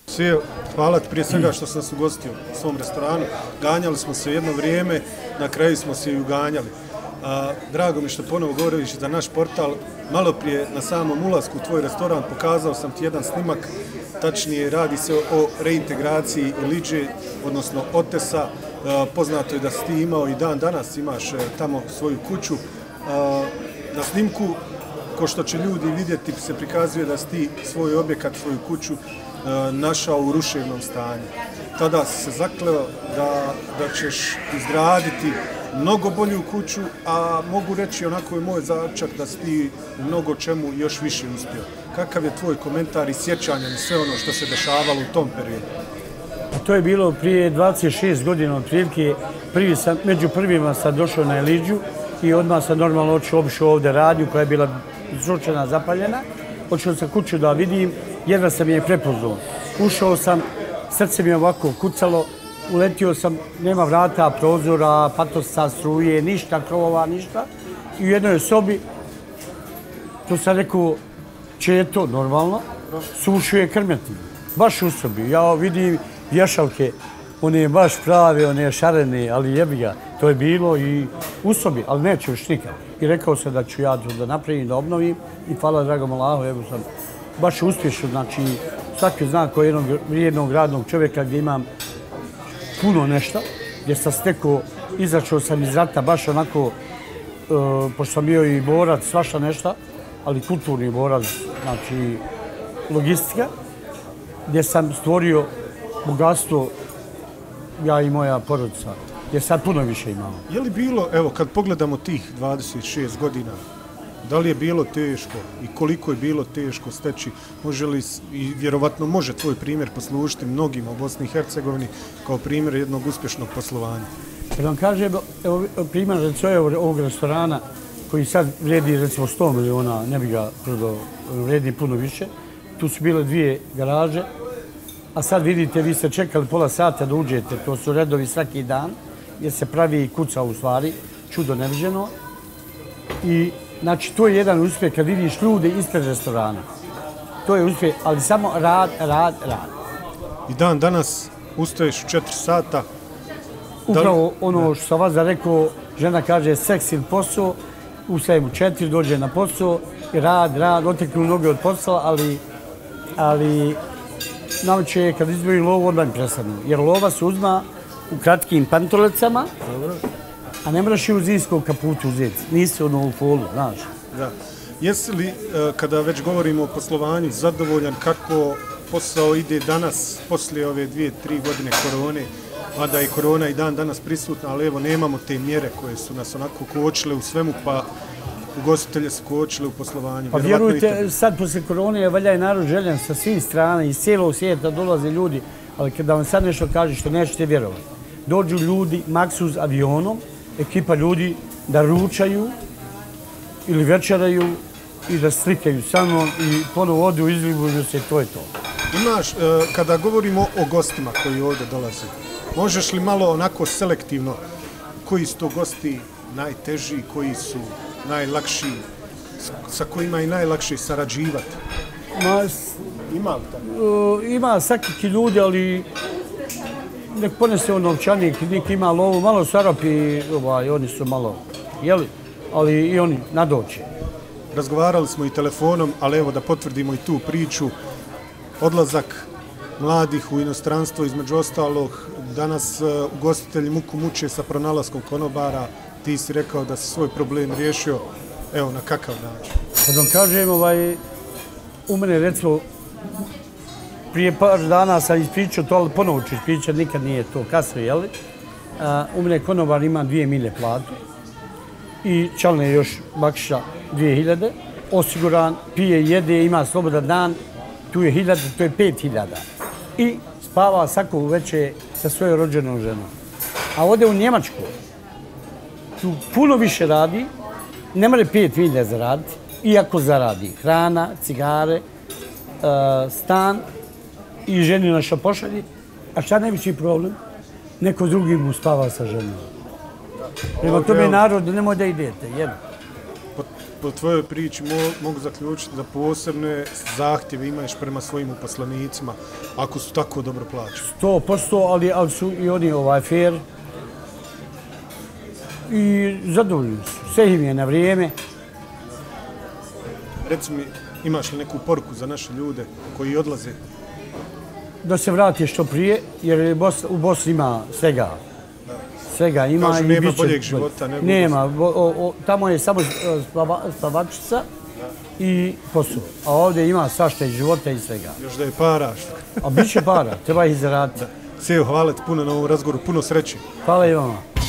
Sve, hvala ti prije svega što sam nas ugostio u svom restoranu. Ganjali smo se jedno vrijeme, na kraju smo se i uganjali. Drago mi što ponovo govoriš za naš portal. Malo prije na samom ulasku u tvoj restoran pokazao sam ti jedan snimak, tačnije radi se o reintegraciji Iliđe, odnosno Otesa. Poznato je da si ti imao i dan danas imaš tamo svoju kuću. Na snimku, ko što će ljudi vidjeti, se prikazuje da si ti svoj objekat, svoju kuću našao u ruševnom stanju. Tada si se zakleo da ćeš izgraditi mnogo bolju kuću, a mogu reći, onako je moj začak, da si ti u mnogo čemu još više uspio. Kakav je tvoj komentar i sjećanje na sve ono što se dešavalo u tom periodu? To je bilo prije 26 godina otprilike. Među prvima sam došao na Iliđu i odmah sam normalno obišao ovdje radnju koja je bila srušena, zapaljena. Otišao sam kuću da vidim, jedva sam je prepoznao. Ušao sam, srce mi je ovako kucalo, uletio sam, nema vrata, prozora, patosa, struje, ništa, krovova, ništa. I u jednoj sobi, to sam rekao, će je to normalno, sušio je krmetinu. Baš u sobi. Ja vidim vješalke, one baš prave, one šarene, ali jebi ga. To je bilo i u sobi, ali neće još nikad. I rekao sam da ću ja to da napravim, da obnovim i hvala dragom Allahu, evo sam baš uspješno. Znači, svaki zna kao jednog radnog čovjeka gdje imam puno nešto, gdje sam stekao, izašao sam iz rata baš onako, pošto sam bio i borac, svašta nešto, ali kulturni borac, znači logistika, gdje sam stvorio bogatstvo, ja i moja porodica, gdje sad puno više imamo. Je li bilo, evo, kad pogledamo tih 26 godina, da li je bilo teško i koliko je bilo teško steći, može li, i vjerovatno može tvoj primjer poslužiti mnogima u Bosni i Hercegovini kao primjer jednog uspješnog poslovanja? Kad vam kažem, evo, primjer recimo ovog restorana koji sad vredi recimo 100 miliona, ne bi ga prodao, vredi puno više. Tu su bile 2 garaže, a sad vidite, vi ste čekali pola sata da uđete, to su redovi svaki dan, gdje se pravi kuca u stvari, čudo neviđeno. I znači, to je jedan uspjeh kad vidiš ljude ispred restorana. To je uspjeh, ali samo rad. I dan danas ustaješ u 4 sata. Upravo ono što sam vas rekao, žena kaže seks ili posao, ustajem u 4, dođe na posao i rad, oteknu noge od posla, ali nauče kad izboji lovu, onda mi prestanu. Jer lova se uzma u kratkim pantolecama, a ne moraš i u zimskom kaputu uzeti. Nisi ono u folu, znaš. Da. Jesi li, kada već govorimo o poslovanju, zadovoljan kako posao ide danas, poslije ove 2-3 godine korone, mada je korona i dan danas prisutna, ali evo nemamo te mjere koje su nas onako kočile u svemu, pa ugostitelje su kočile u poslovanju. Pa vjerujte, sad poslije korone je valjda i narod željan sa svih strana, iz cijelog svijeta dolaze ljudi, ali kada vam sad nešto kaže što nećete vjerovati. Dođu ljudi maksuz avionom, ekipa ljudi da ručaju ili večeraju i da slikaju sa mnom i ponovo odu, izljubuju se i to je to. Imaš, kada govorimo o gostima koji ovdje dolaze, možeš li malo onako selektivno, koji su to gosti najteži, koji su najlakši, sa kojima je najlakše sarađivati? Ima li tako? Ima svakaki ljudi, ali nek ponese on novčanik, nek ima lovu, malo su Arapi, oni su malo, jeli, ali i oni nadoće. Razgovarali smo i telefonom, ali evo da potvrdimo i tu priču. Odlazak mladih u inostranstvo, između ostalog, danas ugostitelji muku muče sa pronalaskom konobara. Ti si rekao da si svoj problem riješio, evo na kakav način? Kad vam kažem, u mene recimo, prije par dana sam ispričao to, ali ponovo ću ispričati, nikad nije to kasno, jeli? U mene konobar ima 2 milje platu i čalne još bakšiša 2000, osiguran, pije, jede, ima slobodan dan, tu je 1000, to je 5000. I spava svako veče sa svojom rođenom ženom. A ode u Njemačku, tu puno više radi, ne mora 5000 zaraditi, iako zaradi hrana, cigare, stan i ženi naša pošalji. A šta najveći problem? Neko drugi mu spava sa ženom. Prema tome narod, nemoj da idete, jedno. po tvojoj priči mogu zaključiti da posebne zahtjeve imaš prema svojim uposlenicima, ako su tako dobro plaćeni. 100%, ali su i oni fair. I zadovoljni su. Sve im je na vrijeme. Reci mi, imaš li neku poruku za naše ljude koji odlaze? Da se vrati što prije, jer u Bosni ima svega. Svega ima. Kažu, nema boljeg života. Nema. Tamo je samo spavačica i posao. A ovdje ima svašta i života i svega. Još da je para. A bit će para, treba ih zaraditi. Sejo, hvala ti puno na ovom razgovoru, puno sreće. Hvala i vama.